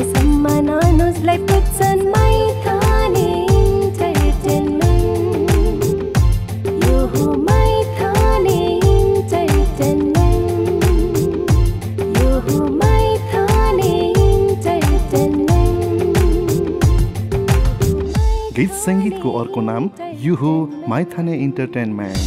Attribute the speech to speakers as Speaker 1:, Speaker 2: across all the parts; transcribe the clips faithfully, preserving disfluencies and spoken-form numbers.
Speaker 1: वर्षसम्म नानुजलाई पुग्छन् मैथाने इन्टरटेनमेन्ट। यो हो मैथाने इन्टरटेनमेन्ट। यो हो मैथाने इन्टरटेनमेन्ट।
Speaker 2: गीत संगीतको अर्को नाम यो हो मैथाने इन्टरटेनमेन्ट।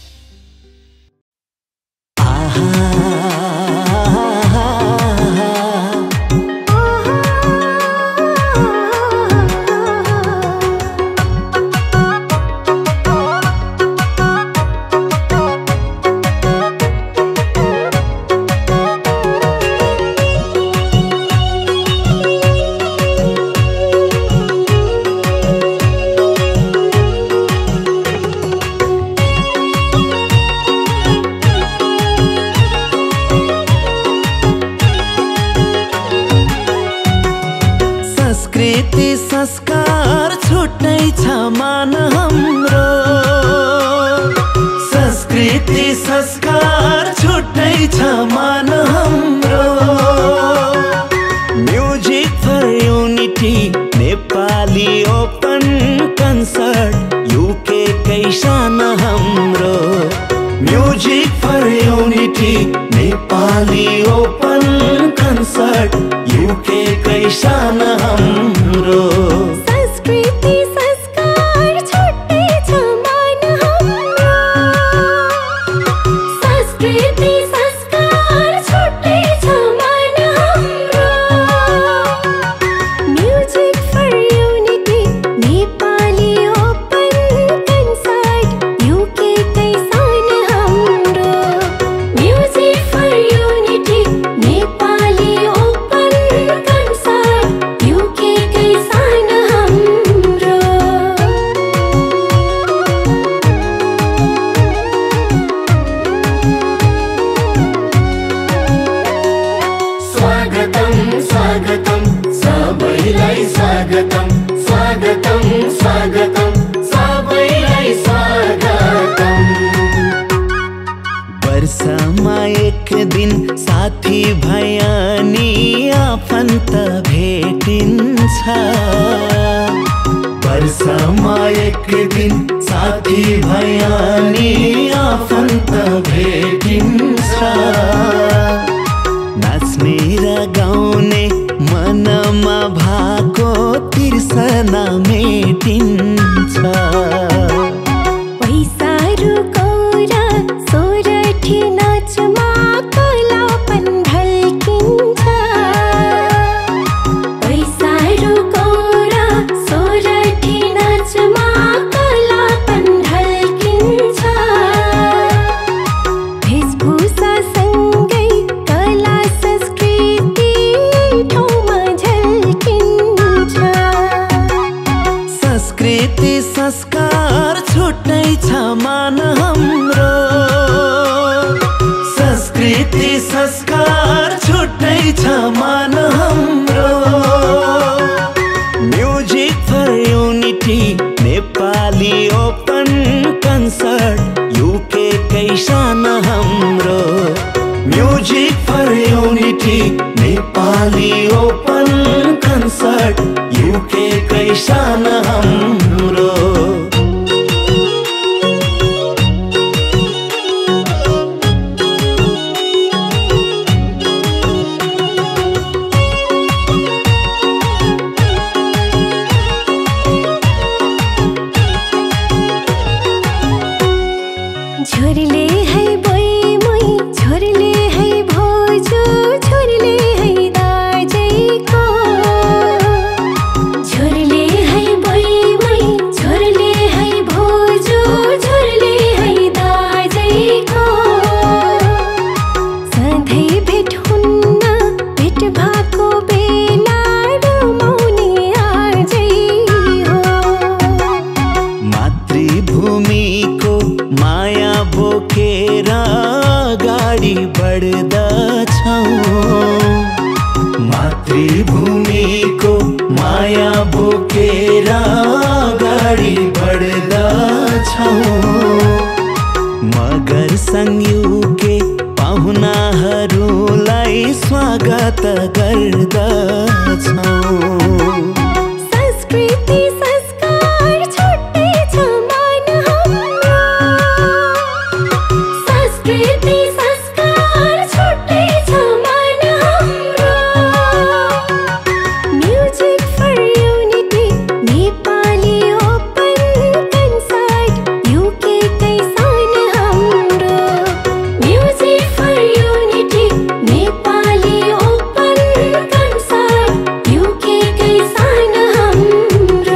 Speaker 3: संस्कृति संस्कार छुट्टै छ मान हाम्रो। संस्कृति संस्कार छुट्टै छ मान हाम्रो। Music for unity Nepali open concert UK कै शान हाम्रो। Music for unity Nepali open concert UK कै शान हाम्रो।
Speaker 1: संस्कृति संस्कार छुट्टै छ मान हाम्रो। संस्कृति संस्कार छुट्टै छ मान हाम्रो। Music for unity Nepali open concert UK कै शान हाम्रो। Music for unity Nepali open concert UK कै शान हाम्रो।
Speaker 4: स्वागतम स्वागतम सबैलाई स्वागतम। स्वागतम स्वागतम सबैलाई स्वागतम।
Speaker 3: वर्षमा एक दिन साथी भाइ अनि आफन्त भेटिन्छ। वर्षमा एक दिन साथी भाइ अनि आफन्त भेटिन्छ। नाच्ने र गाउने मनमा भएको तिर्सना मेटिन्छ।
Speaker 1: पैसारू कौरा सोरठी नाचमा कलापन ढल्किन्छ। पैसारू कौरा सोरठी नाचमा कलापन ढल्किन्छ। वेशभूषासँगै कला संस्कृति ठाउँमा झल्किन्छ।
Speaker 3: संस्कृति संस्कार छुट्टै छ मान हाम्रो। संस्कृति संस्कार छुट्टै छ मान हाम्रो। Music for unity Nepali open concert UK कै शान हाम्रो। Music for unity Nepali open concert UK कै शान हाम्रो।
Speaker 1: छोरीले है बोइ मोइ छोरीले है भोजो छोरीले है दाजैको। छोरीले है बोइ मोइ छोरीले है भोजो छोरीले है दाजैको। सधैँ भेट हुन्न भेट भएको बेला रमाउने आजै हो।
Speaker 3: मातृभूमिको माया बोकेर अगाडि बढ्दछौँ। मातृभूमिको माया बोकेर अगाडि बढ्दछौँ। मगर संयुके पाहुनाहरूलाई स्वागत गर्दछ। छौं।
Speaker 1: संस्कृति संस्कार छुट्टै छ मान हाम्रो। संस्कृति संस्कार छुट्टै छ मान हाम्रो। Music for unity Nepali open concert UK कै सान हाम्रो। Music for unity Nepali open concert UK कै सान हाम्रो।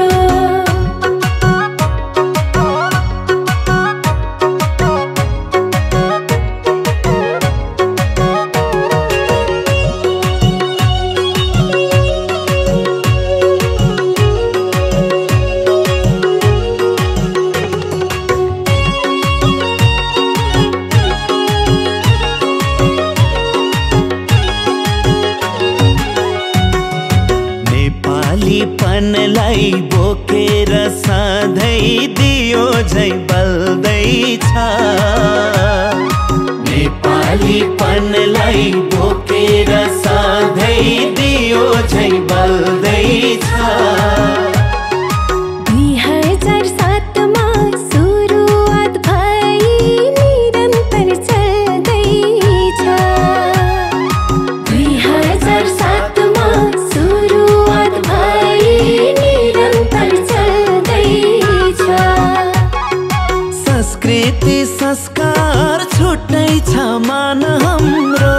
Speaker 3: नेपालीपनलाई बोकेर सधैँ दियो झै बल्दैछ। नेपालीपनलाई बोकेर सधैँ दियो झै बल्दैछ।
Speaker 1: दुई हजार सातमा सुरुवात भई निरन्तर चल्दैछ। दुई हजार सातमा सुरुवात भई निरन्तर चल्दैछ।
Speaker 3: संस्कृति संस्कार छुट्टै छ मान हाम्रो।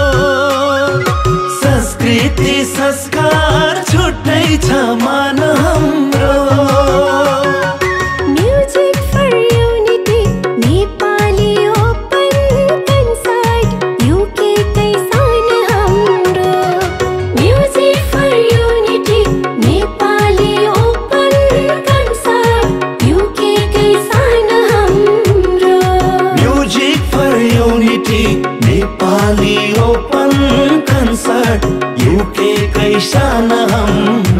Speaker 3: संस्कृति संस्कार छुट्टै छ मान हाम्रो।
Speaker 1: Music for unity Nepali open concert UK कै सान हाम्रो। Music for unity Nepali open concert UK कै सान हाम्रो।
Speaker 3: Music for unity Nepali open concert UK कै सान हाम्रो।